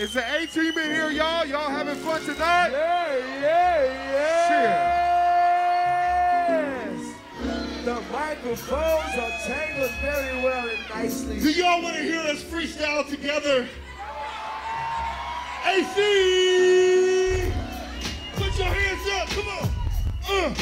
It's an A-team in here, y'all. Y'all having fun tonight? Yes. The microphones are tangled very well and nicely. Do y'all want to hear us freestyle together? AC! Put your hands up, come on.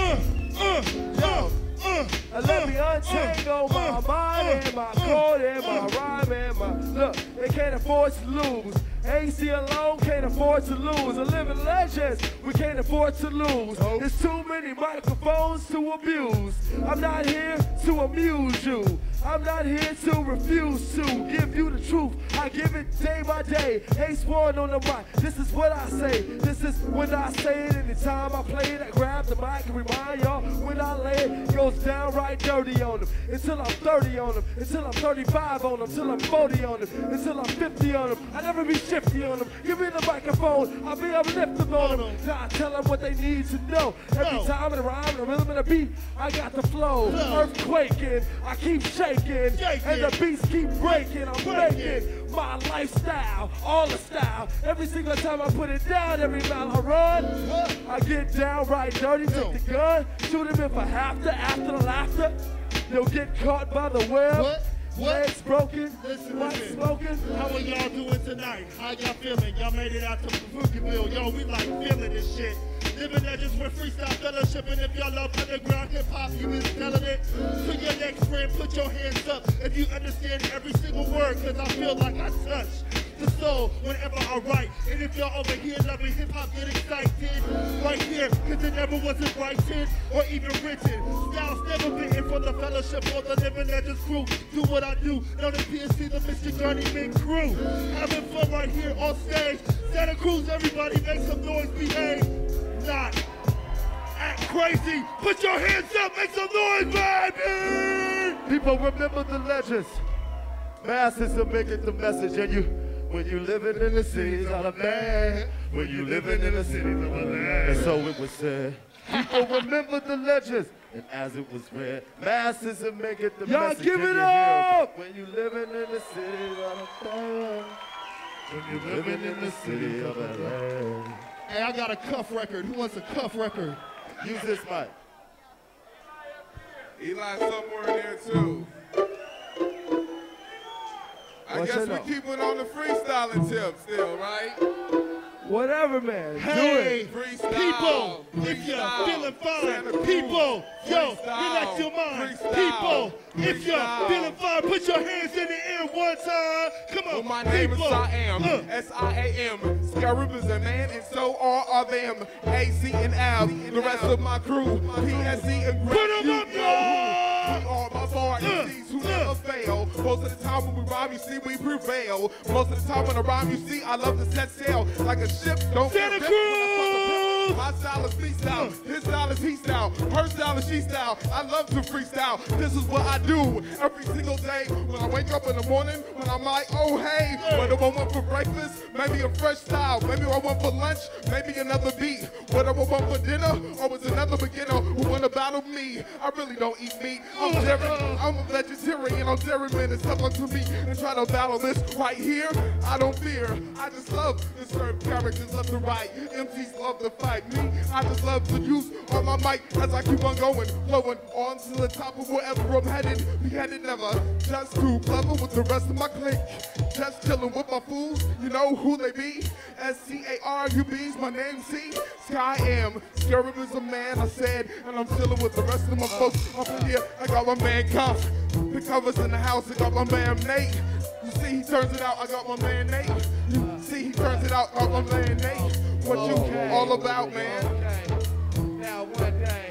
Let me untangle my mind and my chord and my rhyme and my look. They can't afford to lose. AC alone can't afford to lose. A living legends, we can't afford to lose. There's too many microphones to abuse. I'm not here to amuse you. I'm not here to refuse to give you the truth. I give it day by day. Ace One on the mic. This is what I say. This is when I say it. Anytime I play it, I grab the mic and remind y'all when I lay it, it goes downright dirty on them. Until I'm 30 on them. Until I'm 35 on them. Until I'm 40 on them. Until I'm 50 on them. I never be shifty on them. Give me the microphone. I'll be uplifted on them. Now I tell them what they need to know. Every time in the rhyme, the rhythm and the beat, I got the flow. Earthquaking. I keep shaking. And the beats keep breaking. I'm making my lifestyle, all the style. Every single time I put it down, every mile I run, I get downright dirty. Take the gun, shoot him if I have to. After the laughter, they'll get caught by the web. Legs broken, lights smoking. How are y'all doing tonight? How y'all feeling? Y'all made it out to Pookieville. Yo, we like feeling this shit. Living Legends with freestyle fellowship, and if y'all love underground hip hop, you is telling it to your next friend. Put your hands up if you understand every single word, cause I feel like I touch the soul whenever I write. And if y'all over here loving hip hop, get excited right here, cause it never wasn't writing or even written. Styles never bitten for the fellowship or the Living Legends crew. Do what I do, know the PSC, the Mr. Journeyman crew. Having fun right here on stage. Santa Cruz, everybody make some noise, behave. Not act crazy. Put your hands up, make some noise, baby! People remember the legends. Masses will make it the message, and when you living in the cities of the man, when you living in the cities of the land. And so it was said. People remember the legends, and as it was read, masses will make it the message. Y'all give it up! When you living in the cities of the land, when you living in the city of the land. Hey, I got a cuff record. Who wants a cuff record? Use this mic. Eli's somewhere in there too. I guess we keep it on the freestyling tip still, right? Whatever, man. Hey, do it. People, if you're feeling fine, people, yo, relax your mind. People, if you're feeling fine, put your hands in the air one time. Come on, well, my name is Siam, S-I-A-M. Scarab is a man, and so are them. A-C and Al, the rest of my crew, P-S-C and Greg. Put them up, y'all! We are my bar MCs who never fail. Most of the time when we rhyme, you see we prevail. Most of the time when I rhyme, you see I love to set sail like a ship. Don't Santa Cruz! My style is freestyle, his style is he style, her style is she style. I love to freestyle. This is what I do every single day. When I wake up in the morning, when I'm like, oh hey, what do I want for breakfast? Maybe a fresh style. Maybe I want for lunch, maybe another beat. What do I want for dinner? Or was another beginner who wanna battle me? I really don't eat meat. I'm a vegetarian, I'm dairyman, and step up to me and try to battle this right here. I don't fear. I just love to serve characters left to right. MCs love to fight me. I just love to use on my mic as I keep on going, flowing on to the top of wherever I'm headed. Be headed never, just too clever with the rest of my clique. Just chilling with my fools, you know who they be. S-C-A-R-U-B's my name, C. Sky M. Scarab is a man, I said, and I'm chilling with the rest of my folks up in here. I got my man Cuff. The covers in the house, I got my man Nate. You see, he turns it out, I got my man Nate. You see, he turns it out, I got my man Nate. What you all about, man? Now one day,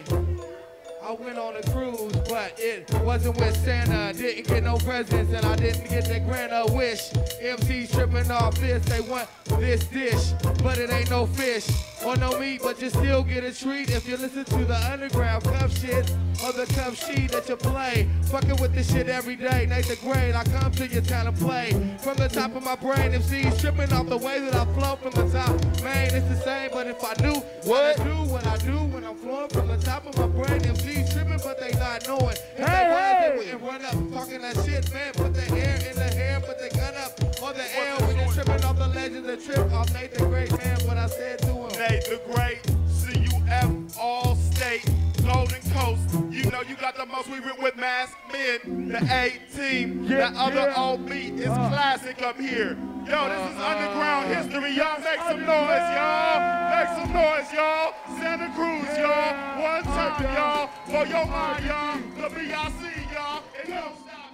I went on a cruise, but it wasn't with Santa. Didn't get no presents, and I didn't get that grand wish. MCs tripping off this, they want this dish, but it ain't no fish or no meat, but you still get a treat if you listen to the underground cuff shit or the cuff sheet that you play. Fucking with this shit every day, Nathan Grade, I come to your town to play. From the top of my brain, MCs tripping off the way that I flow from the top. Man, it's the same, but if I knew what I do when I'm flowing from the top of my brain, MCs tripping, but they not knowing. If they was, they wouldn't run up talking that shit, man. Put the hair in the hair, put the gun up on the air when it's Tripping off the legends and trip off Nate the Great, man, what I said to him. Nate the Great, CUF All State, Golden Coast. You know you got the most. We went with Masked Men, the A-Team. That other old beat is classic up here. Yo, this is underground history. Y'all make some noise, y'all. Make some noise, y'all. Santa Cruz, y'all. One time, y'all. For your mind, y'all. The BIC, y'all. It don't stop.